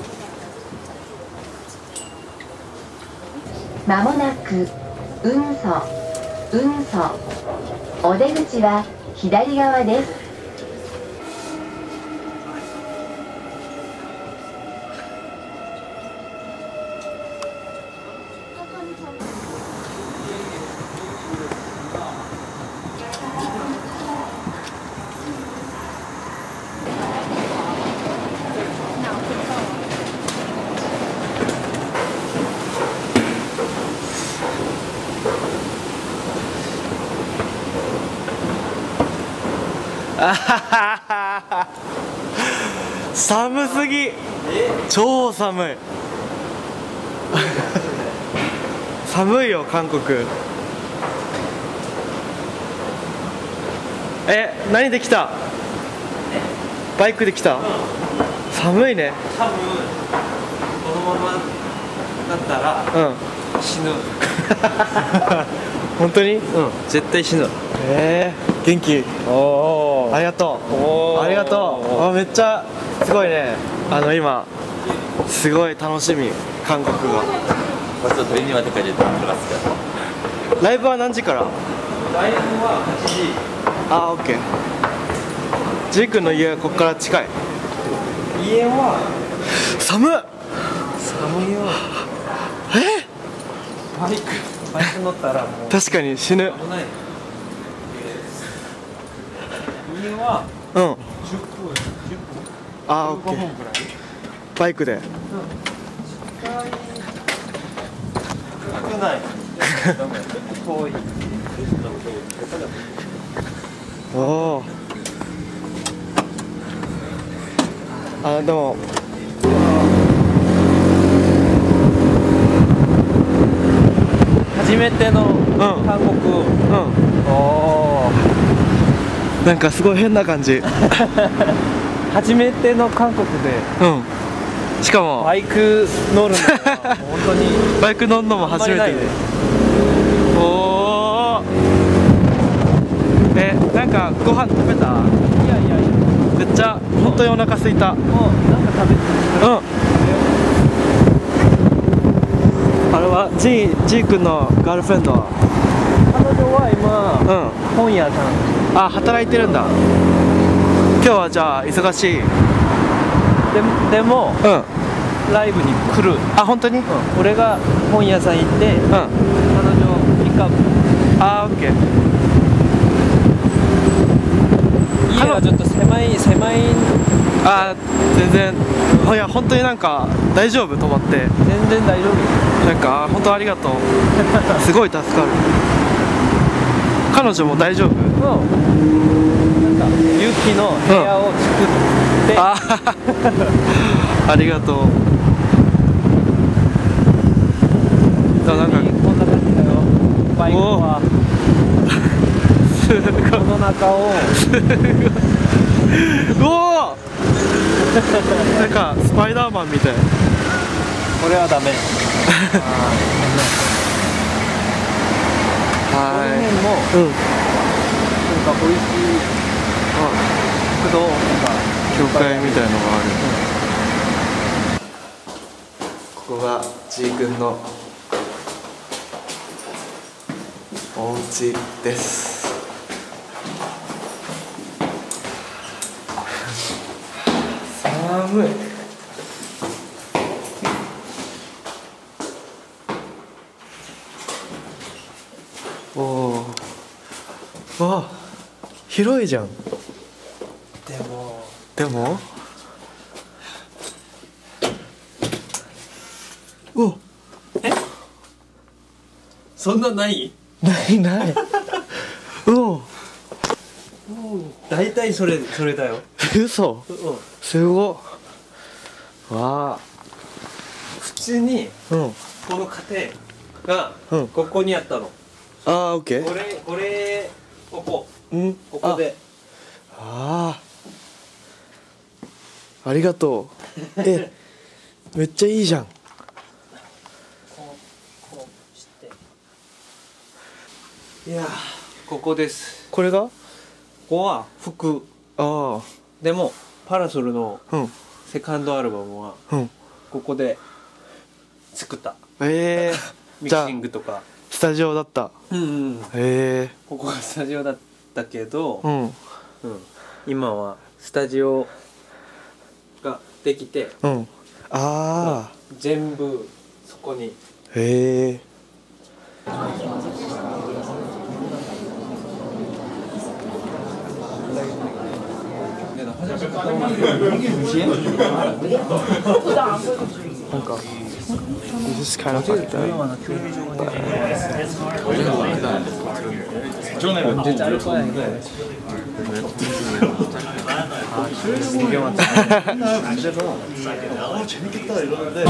まもなく運送お出口は左側です。 寒すぎ、超寒い寒いよ韓国。何で来た？バイクで来た？寒いね。 多分このままだったら死ぬ本当に？ 絶対死ぬ。 元気？ありがとう。ありがとう。めっちゃすごいね。今すごい楽しみ、韓国が。ライブは何時から？ ライブは8時。 オッケー。ジー君の家はここから近い？ 家は寒いよ。バイク乗ったらもう確かに死ぬ。 危ない。家は10分オッケー。バイクで危ない遠い。 でも初めての韓国。 なんかすごい変な感じ初めての韓国でしかもバイク乗るのは本当にバイク乗るのも初めてで。なんかご飯食べた？ いやめっちゃ本当にお腹空いた。 なんか食べてる。 あれはジー君のガールフレンドは？ 彼女は今本屋さん。 働いてるんだ。今日はじゃあ忙しい？ でもライブに来る。 本当に？ 俺が本屋さん行って彼女ピックアップ。 オッケー。 家がちょっと狭い。 全然。いや本当になんか大丈夫？泊まって。 全然大丈夫。 なんか本当ありがとうすごい助かる。彼女も大丈夫？ なんかユキの部屋を作って、 ありがとう。なんかこんな感じだよ。バイクはこの中をなんかスパイダーマンみたい。 これはダメ。この辺もなんか美味しい食堂とか教会みたいのがある。ここがジー君のお家です。寒い。広いじゃん。でもそんなないない大体それだよ。 嘘。すごっ。わあ。 普通にこの家庭がここにあったの。 オッケー。 ここで。 ありがとう。めっちゃいいじゃん。 こうして。いやここです。 これが？ ここは服。でもパラソルのセカンドアルバムはここで作った。 えミキシングとか。 スタジオだった。 ここがスタジオだったけど、今はスタジオができて、全部そこに。 なんかThis is kind of like that. 재밌겠다 이러는데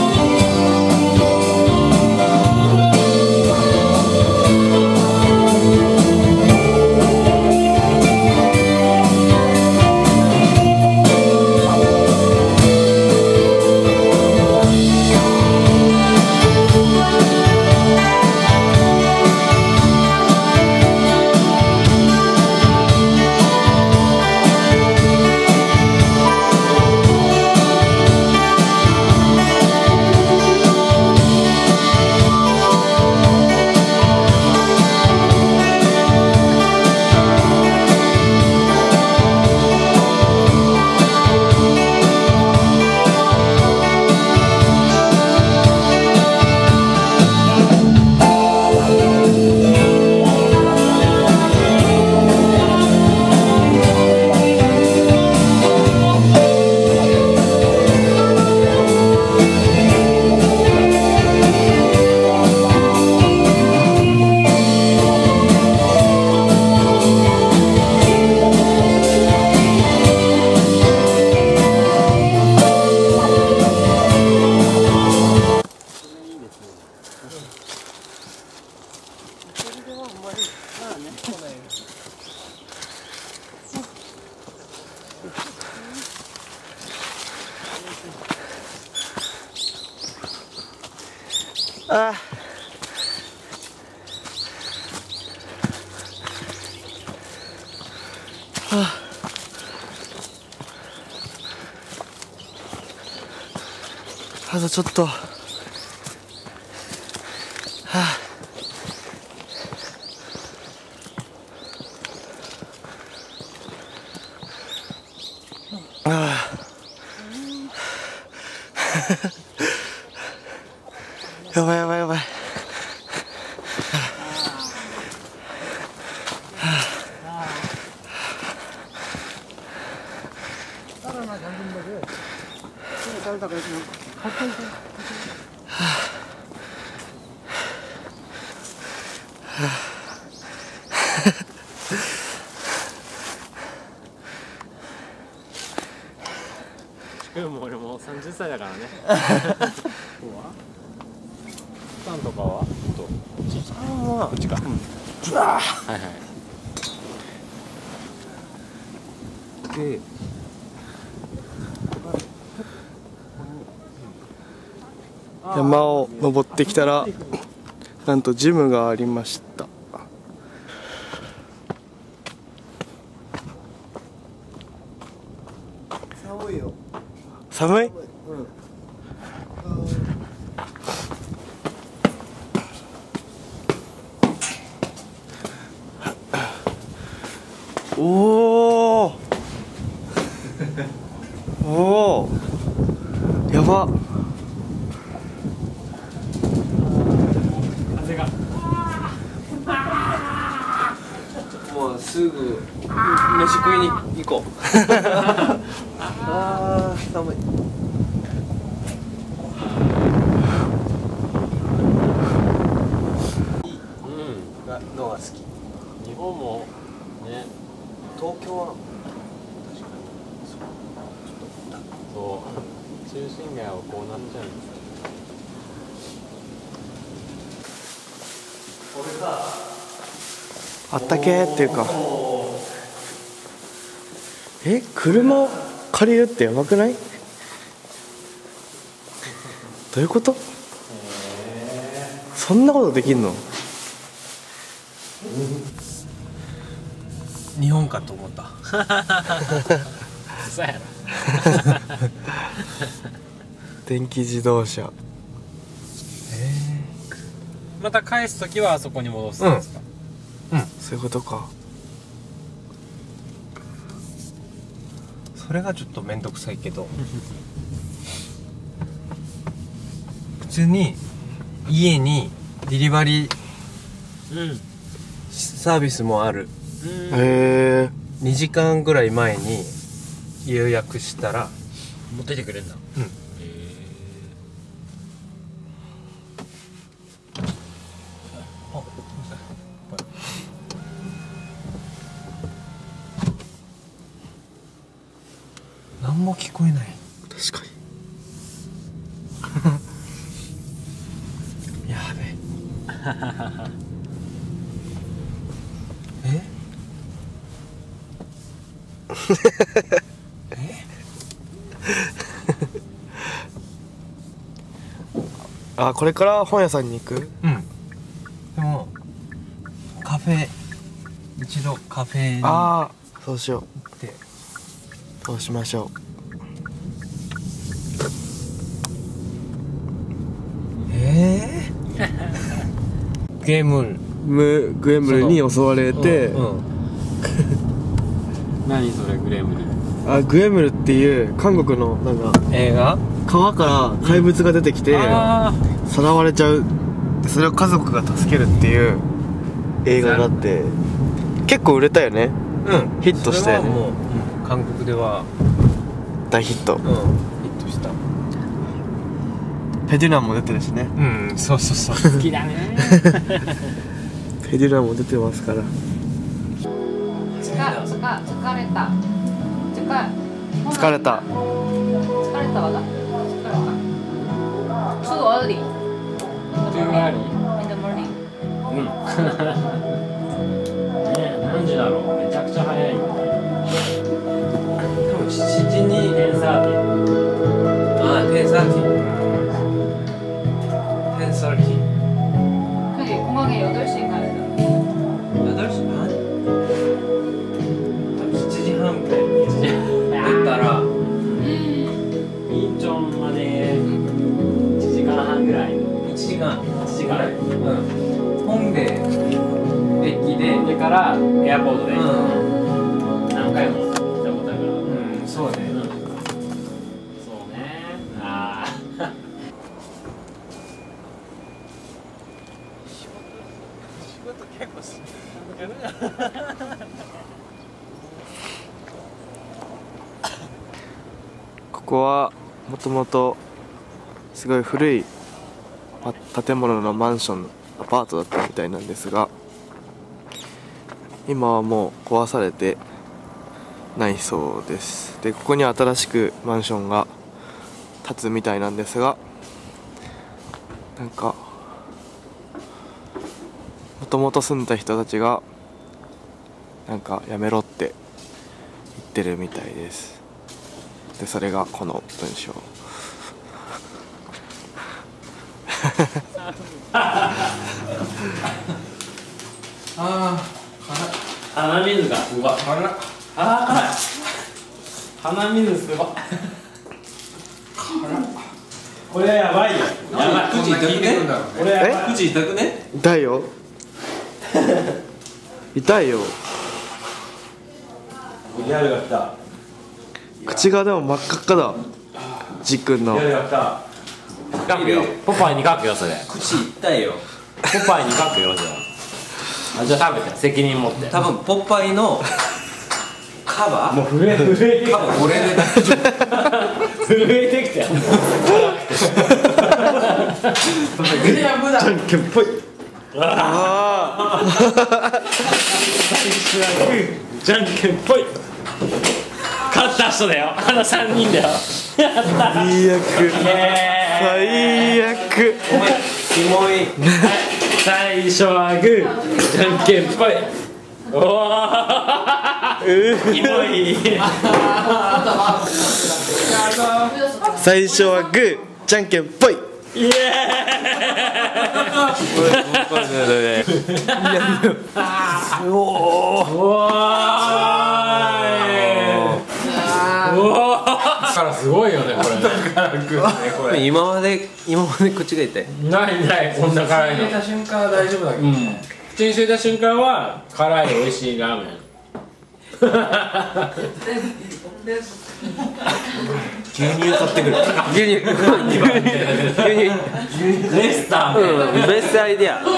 あとちょっと。やばいやばいやばい。 もう俺もう30歳だからね。さんとかは？さんはこっちか。はいはい。で、 山を登ってきたらなんとジムがありました。 寒いよ。 寒い？おおおお、やば。 もうすぐ飯食いに行こう。あー寒い。のが好き。 日本もね、 東京はそう中心街はこうなっちゃうんですよ。 あったけーっていうか、車を借りるってやばくない？どういうこと？そんなことできんの？ 日本かと思った。 そうやろ。 電気自動車。 また返す時はあそこに戻すんですか？ そういうことか。 それがちょっと面倒くさいけど普通に家にデリバリーサービスもある。 へえ。 2時間ぐらい前に予約したら持ってきてくれんだ。 何も聞こえない。 確かに。 やべえあ、これから本屋さんに行く？ でもカフェ一度カフェに行ああ、そうしよってう。そうしましょゲームう。グエムルに襲われて、 何それグレムリン。 あ、グエムルっていう韓国のなんか映画川から怪物が出てきて、 あさらわれちゃう。でそれを家族が助けるっていう映画があって、結構売れたよね。ヒットしてそれはもう、韓国では大ヒット。 ヒットした。 ペデュランも出てるしね。 そうそうそう好きだね。 ペデュランも出てますから。 疲れた。 疲れた。 わが。Too early. Too early? In the morning. 何時だろう。めちゃくちゃ早い。 多分7時に10:30 그게 공항에 8시에 가야 돼. 8시 반? 7時半ぐらいに出たらインチョンまで1時間半ぐらい。 1時間 1時間。 本で駅ででからエアポートで何回も行ったことあるから。 そうね。 そうね。ああ。 仕事結構する。 ここはもともとすごい古い建物のマンション、アパートだったみたいなんですが、今はもう壊されてないそうです。でここに新しくマンションが建つみたいなんですが、なんかもともと住んだ人たちがなんかやめろって言ってるみたいです。でそれがこの文章。 鼻水がすごい。鼻水すごい。これやばいよ。やばい。 口痛くね？ これやばい。 口痛くね？ 痛いよ。痛いよ。 リアルが来た。 口がでも真っ赤っかだ。じっくんの。 リアルが来た。書くよ。ポパイに書くよそれ。 口痛いよ。 ポパイに書くよじゃあ。じゃあ食べて責任持って。 多分ポッパイのカバーもう震えてきた。 多分これで大丈夫。 震えてきたよ。 じゃんけんぽい。ああ。 じゃんけんぽい。勝った人だよ。あの3人だよ。やった。 最悪。最悪。 お前キモい。 最初はグー、じゃんけんぽい。おお。キモい。 最初はグー、じゃんけんぽい。 イエーイ。おお。おお。 からすごいよねこれね。 今まで口が痛い。 ないこんな辛いの。 入れた瞬間は大丈夫だけどね。 口に入れた瞬間は辛い美味しいラーメン。 牛乳買ってくる。 牛乳レスターベストアイディア。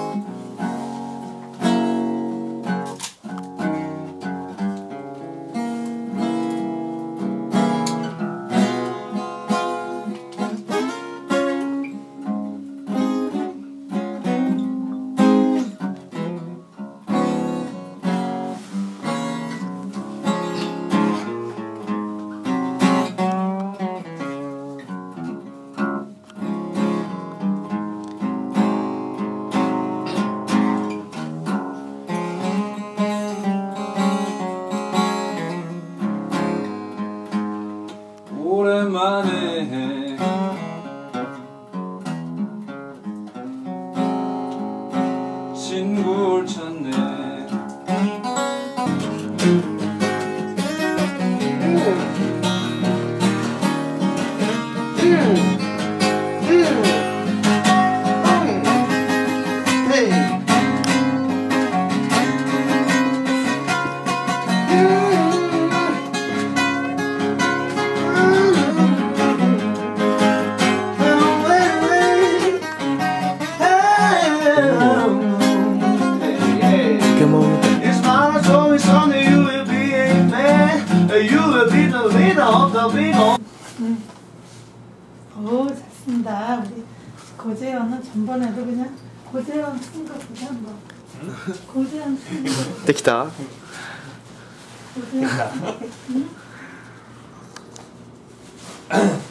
친구를 찾네. 오, 잘 쓴다. 우리 고재현은 전번에도 그냥 고재현 쓴 거 보자 한번. 고재현 쓴 거. できた？ 고재현. 응?